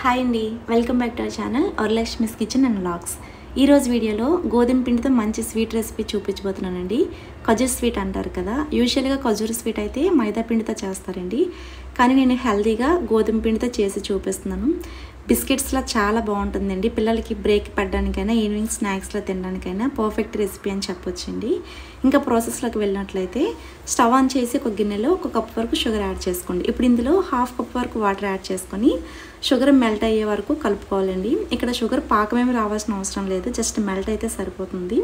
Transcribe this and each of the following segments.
Hi అండి, welcome back to our channel Varalakshmi's kitchen and vlogs. ఈరోజు వీడియోలో గోధుమ పిండితో మంచి స్వీట్ రెసిపీ చూపించబోతున్నానండి. ఖజూర్ స్వీట్ అంటారు కదా, యూజువల్గా ఖజూర్ స్వీట్ అయితే మైదా పిండితో చేస్తారండి, కానీ నేను హెల్తీగా గోధుమ పిండితో చేసి చూపిస్తున్నాను. బిస్కెట్స్లా చాలా బాగుంటుందండి. పిల్లలకి బ్రేక్ పడడానికైనా ఈవినింగ్ స్నాక్స్లో తినడానికైనా పర్ఫెక్ట్ రెసిపీ అని చెప్పొచ్చండి. ఇంకా ప్రాసెస్లోకి వెళ్ళినట్లయితే స్టవ్ ఆన్ చేసి ఒక గిన్నెలో 1 కప్ వరకు షుగర్ యాడ్ చేసుకోండి. ఇప్పుడు ఇందులో 1/2 కప్ వరకు వాటర్ యాడ్ చేసుకొని షుగర్ మెల్ట్ అయ్యే వరకు కలుపుకోవాలండి. ఇక్కడ షుగర్ పాకమేమి రావాల్సిన అవసరం లేదు, జస్ట్ మెల్ట్ అయితే సరిపోతుంది.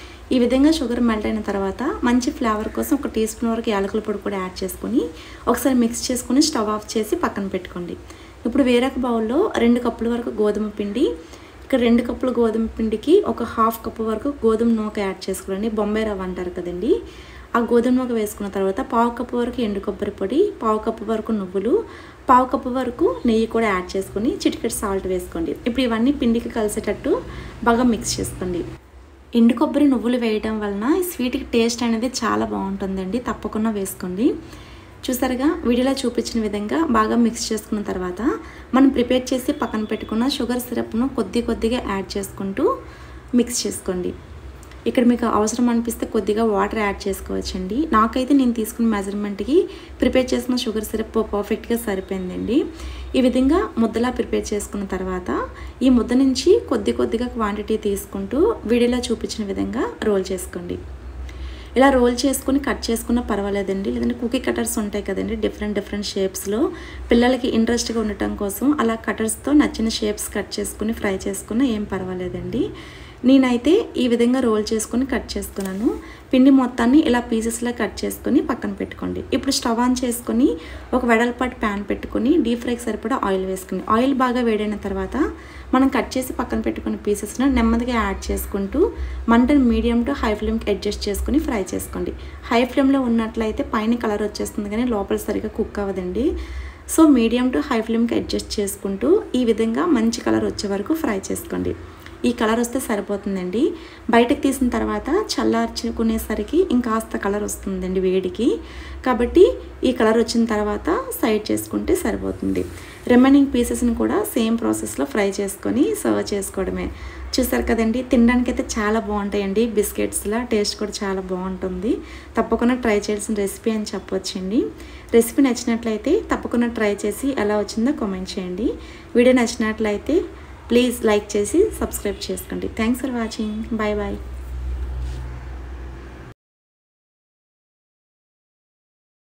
ఈ విధంగా షుగర్ మెల్ట్ అయిన తర్వాత మంచి ఫ్లేవర్ కోసం 1 టీ స్పూన్ వరకు యాలకుల పొడి కూడా యాడ్ చేసుకొని ఒకసారి మిక్స్ చేసుకొని స్టవ్ ఆఫ్ చేసి పక్కన పెట్టుకోండి. ఇప్పుడు వేరొక బౌల్లో 2 కప్పుల వరకు గోధుమ పిండి, ఇక్కడ 2 కప్పుల గోధుమ పిండికి 1/2 కప్పు వరకు గోధుమ నూక యాడ్ చేసుకోండి. బొంబాయి రవ్వ అంటారు కదండి, ఆ గోధుమ నూక వేసుకున్న తర్వాత 1/2 కప్పు వరకు ఎండు కొబ్బరి పొడి, 1/2 కప్పు వరకు నువ్వులు, 1/2 కప్పు వరకు నెయ్యి కూడా యాడ్ చేసుకొని చిటికెడు సాల్ట్ వేసుకోండి. ఇప్పుడు ఇవన్నీ పిండికి కలిసేటట్టు బాగా మిక్స్ చేసుకోండి. ఎండు కొబ్బరి నువ్వులు వేయడం వలన ఈ స్వీట్కి టేస్ట్ అనేది చాలా బాగుంటుందండి, తప్పకుండా వేసుకోండి. చూసారుగా, వీడియోలో చూపించిన విధంగా బాగా మిక్స్ చేసుకున్న తర్వాత మనం ప్రిపేర్ చేసి పక్కన పెట్టుకున్న షుగర్ సిరప్ను కొద్దిగా యాడ్ చేసుకుంటూ మిక్స్ చేసుకోండి. ఇక్కడ మీకు అవసరం అనిపిస్తే కొద్దిగా వాటర్ యాడ్ చేసుకోవచ్చండి. నాకైతే నేను తీసుకున్న మెజర్మెంట్కి ప్రిపేర్ చేసిన షుగర్ సిరప్ పర్ఫెక్ట్గా సరిపోయిందండి. ఈ విధంగా ముద్దలా ప్రిపేర్ చేసుకున్న తర్వాత ఈ ముద్ద నుంచి కొద్దిగా క్వాంటిటీ తీసుకుంటూ వీడియోలో చూపించిన విధంగా రోల్ చేసుకోండి. ఇలా రోల్ చేసుకుని కట్ చేసుకున్నా పర్వాలేదండి, లేదంటే కుకీ కటర్స్ ఉంటాయి కదండి, డిఫరెంట్ షేప్స్లో పిల్లలకి ఇంట్రెస్ట్గా ఉండటం కోసం అలా కటర్స్తో నచ్చిన షేప్స్ కట్ చేసుకుని ఫ్రై చేసుకున్నా ఏం పర్వాలేదండి. నేనైతే ఈ విధంగా రోల్ చేసుకుని కట్ చేసుకున్నాను. పిండి మొత్తాన్ని ఇలా పీసెస్లా కట్ చేసుకొని పక్కన పెట్టుకోండి. ఇప్పుడు స్టవ్ ఆన్ చేసుకొని ఒక వెడల్పాటి ప్యాన్ పెట్టుకొని డీప్ ఫ్రైకి సరిపడా ఆయిల్ వేసుకుని, ఆయిల్ బాగా వేడైన తర్వాత మనం కట్ చేసి పక్కన పెట్టుకున్న పీసెస్ను నెమ్మదిగా యాడ్ చేసుకుంటూ మంటను మీడియం టు హై ఫ్లేమ్కి అడ్జస్ట్ చేసుకుని ఫ్రై చేసుకోండి. హై ఫ్లేమ్లో ఉన్నట్లయితే పైన కలర్ వచ్చేస్తుంది కానీ లోపల సరిగ్గా కుక్ అవ్వదండి. సో మీడియం టు హై ఫ్లేమ్కి అడ్జస్ట్ చేసుకుంటూ ఈ విధంగా మంచి కలర్ వచ్చే వరకు ఫ్రై చేసుకోండి. ఈ కలర్ వస్తే సరిపోతుందండి. బయటకు తీసిన తర్వాత చల్లార్చుకునేసరికి ఇంకాస్త కలర్ వస్తుందండి వేడికి, కాబట్టి ఈ కలర్ వచ్చిన తర్వాత సైడ్ చేసుకుంటే సరిపోతుంది. రిమైనింగ్ పీసెస్ని కూడా సేమ్ ప్రాసెస్లో ఫ్రై చేసుకొని సర్వ్ చేసుకోవడమే. చూసారు కదండి, తినడానికి అయితే చాలా బాగుంటాయండి. బిస్కెట్స్లా టేస్ట్ కూడా చాలా బాగుంటుంది. తప్పకుండా ట్రై చేయాల్సిన రెసిపీ అని చెప్పొచ్చండి. రెసిపీ నచ్చినట్లయితే తప్పకుండా ట్రై చేసి ఎలా వచ్చిందో కామెంట్ చేయండి. వీడియో నచ్చినట్లయితే ప్లీజ్ లైక్ చేసి సబ్స్క్రైబ్ చేసుకోండి. Thanks for watching. Bye bye.